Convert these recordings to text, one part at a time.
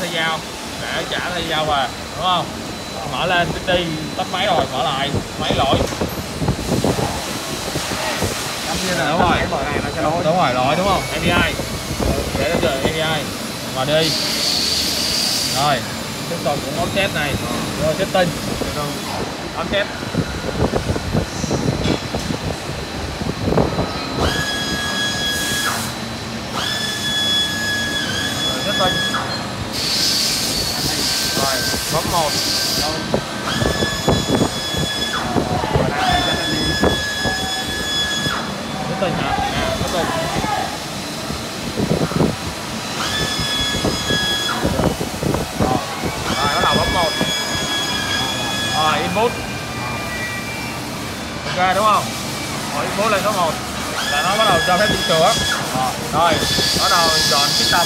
tay dao để trả tay dao về, đúng không? Mở lên đi, tắt máy rồi, mở lại, máy lỗi. Đúng rồi, đúng rồi, lỗi đúng không? API để nó chơi API mà đi. Rồi tiếp tục cũng offset này, rồi setting offset. Rồi setting. Rồi bấm 1. Setting hả? Setting. Rồi bắt đầu bấm 1. Rồi input. Ok đúng không? Rồi input lên số 1 là nó bắt đầu cho phép chỉnh sửa. Rồi bắt đầu chọn system.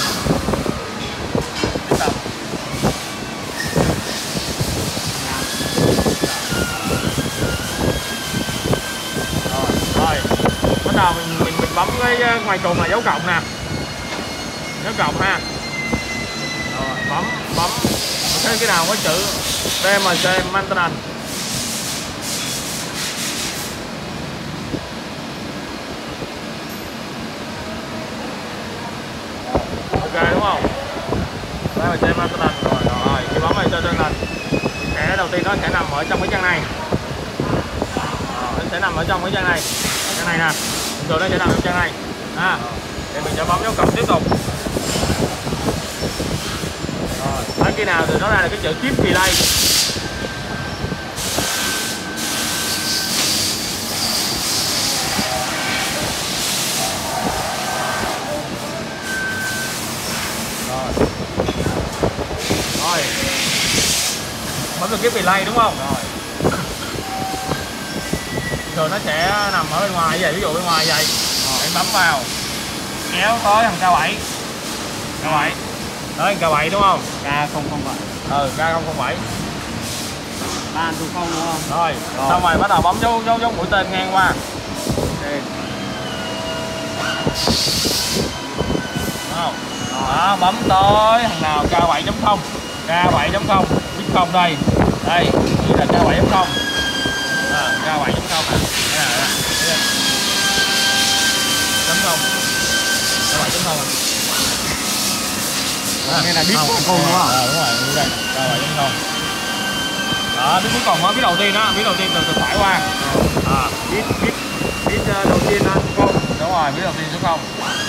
Rồi bắt đầu mình bấm cái ngoài cùng là dấu cộng nè, dấu cộng ha. Rồi bấm thấy cái nào có chữ DMC maintenance. Ok đúng không? DMC maintenance rồi khi bấm này cho nên cái đầu tiên nó sẽ nằm ở trong cái trang này. Nó sẽ nằm ở trong cái trang này nè, thường nó sẽ nằm trong trang này ha. Để mình sẽ bấm dấu cộng tiếp tục. Rồi tới khi nào thì nó ra là cái chữ keep delay. Rồi bấm được keep delay đúng không? Rồi thường nó sẽ nằm ở bên ngoài vậy, ví dụ bên ngoài vậy. Anh bấm vào kéo tới thằng K7. K7 tới K7 đúng không? K007. K007. 340 đúng không? Rồi xong rồi bắt đầu bấm dấu mũi tên ngang qua. Đúng không? Đó, bấm tới thằng nào K7.0. K7.0 biết không đây. Đây, đây là K7.0. K7.0 nè. Đây nè. Chấm 0. K7.0. Đây là biết cuối cùng đúng không? Đúng rồi, như đây K7.0. Đó, biết cuối cùng á, biết đầu tiên á, biết đầu tiên từ phải qua. Biết đầu tiên là số 0. Đúng rồi, biết đầu tiên số 0.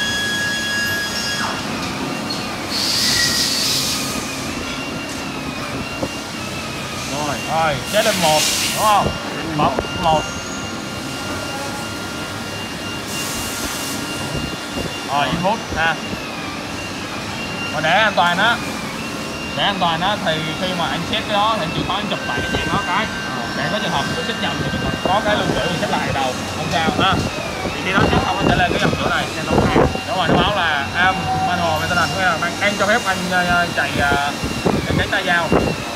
Rồi, set lên 1, đúng không? Bấm 1. Rồi input ha. Và để an toàn á, thì khi mà anh set cái đó thì anh chịu khó anh chụp lại cái trang đó cái để có trường hợp của set nhầm thì mình có cái lưu trữ mình set lại đầu, không sao ha. Thì khi đó set xong nó sẽ lên cái dòng chỗ này, đúng rồi, nó báo là manual maintenance, có nghĩa là anh cho phép anh chạy cái tay dao.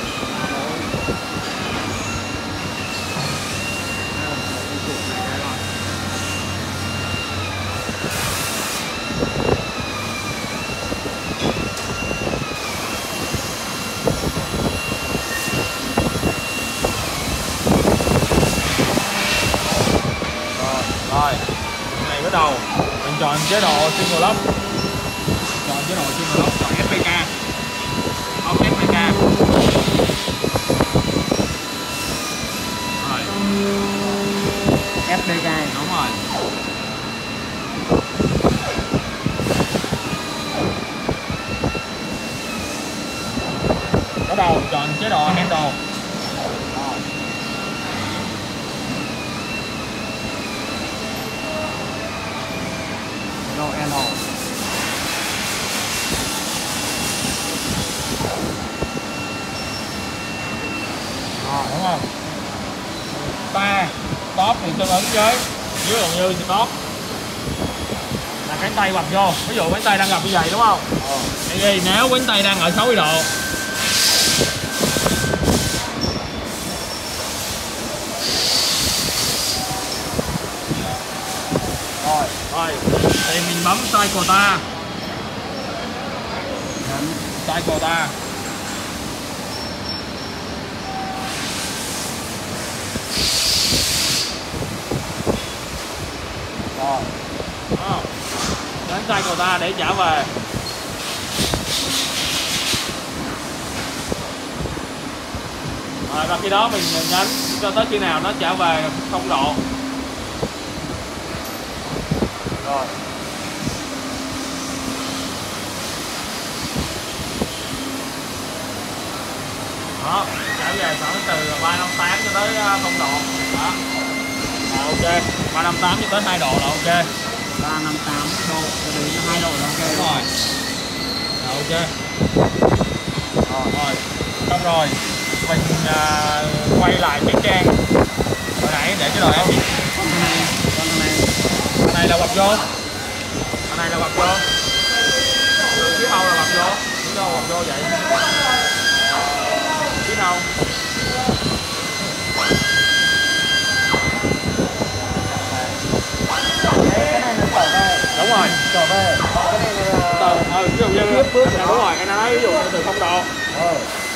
Rồi, này bắt đầu mình chọn chế độ single lock. Chọn FPK. FPK. Rồi. FPK Đúng rồi. Bắt đầu chọn chế độ handle. N. Đúng không? Ta top thì tương ứng với ví dụ như top là cánh tay bập vô, ví dụ cánh tay đang gặp như vậy đúng không? Thì nếu cánh tay đang ở 60 độ rồi thì mình bấm cycle ta. cycle ta. Rồi. Đó. Đến cycle ta để trả về. Rồi và khi đó mình nhấn cho tới khi nào nó trở về 0 độ. Rồi. Đó, trở về khoảng từ 358 cho tới 0 độ. Đó. Rồi, ok. 358 cho tới 2 độ là ok. 358 độ cho đến 2 độ là ok. Đúng rồi. Rồi, ok. Rồi, xong rồi. Mình quay lại cái trang hồi nãy để cho đội em biết. Con này là quặp vô. Con này là quặp vô. Phía sau là quặp vô. Phía sau quặp vô vậy. Phía sau. Cái này là trở về. Đúng rồi. Trở về. Cái này là Ví dụ như đúng rồi, cái này nói ví dụ như từ 0 độ.